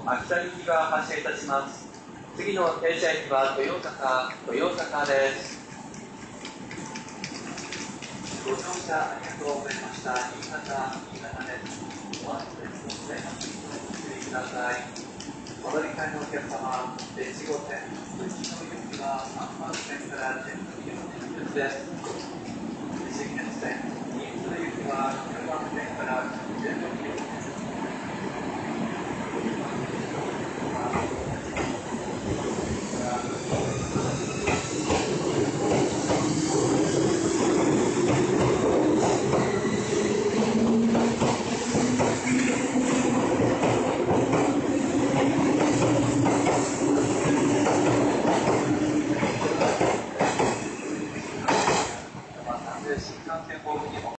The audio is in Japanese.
秋田行きが発車いたします。次の停車駅は豊坂です。ご乗車ありがとうございました。新潟です。お忘れ物でご注意ください。お乗り換えのお客様、越後線、うちの行きは3番線から全部4点です。西月線、新津行きは9番線から